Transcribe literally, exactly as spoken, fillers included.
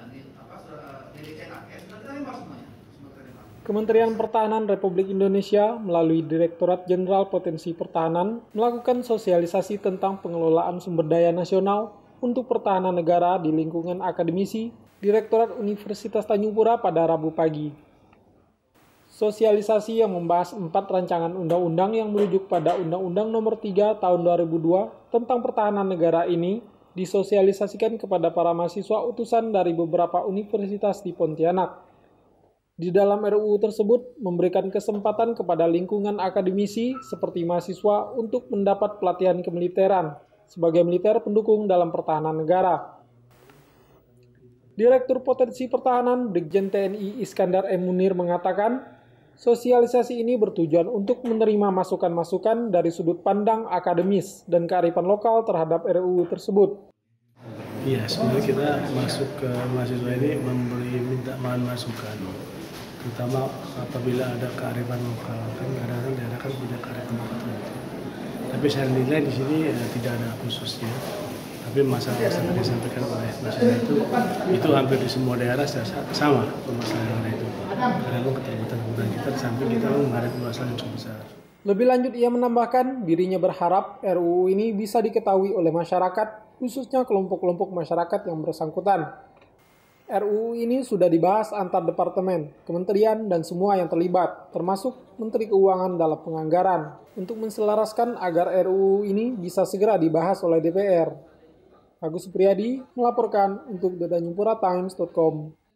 Kementerian Pertahanan Republik Indonesia melalui Direktorat Jenderal Potensi Pertahanan melakukan sosialisasi tentang pengelolaan sumber daya nasional untuk pertahanan negara di lingkungan akademisi Direktorat Universitas Tanjung Pura pada Rabu pagi. Sosialisasi yang membahas empat rancangan undang-undang yang merujuk pada Undang-Undang Nomor tiga Tahun dua ribu dua tentang pertahanan negara ini disosialisasikan kepada para mahasiswa utusan dari beberapa universitas di Pontianak. Di dalam R U U tersebut memberikan kesempatan kepada lingkungan akademisi seperti mahasiswa untuk mendapat pelatihan kemiliteran sebagai militer pendukung dalam pertahanan negara. Direktur Potensi Pertahanan Brigjen T N I Iskandar M. Munir mengatakan, sosialisasi ini bertujuan untuk menerima masukan-masukan dari sudut pandang akademis dan kearifan lokal terhadap R U U tersebut. Iya, sebenarnya kita masuk ke mahasiswa ini memberi minta bahan masukan, terutama apabila ada kearifan lokal. Kan kadang-kadang daerah kan punya kearifan lokal. Tapi saya nilai di sini ya, tidak ada khususnya. Tapi masalah-masalah yang disampaikan oleh masyarakat itu, itu hampir di semua daerah sama permasalahan itu. Karena keterbatasan kebutuhan kita di samping kita menghadapi masalah yang cukup besar. Lebih lanjut ia menambahkan dirinya berharap R U U ini bisa diketahui oleh masyarakat, khususnya kelompok-kelompok masyarakat yang bersangkutan. R U U ini sudah dibahas antar departemen, kementerian, dan semua yang terlibat, termasuk Menteri Keuangan dalam penganggaran, untuk menselaraskan agar R U U ini bisa segera dibahas oleh D P R. Agus Supriyadi melaporkan untuk the tanjung pura times dot com.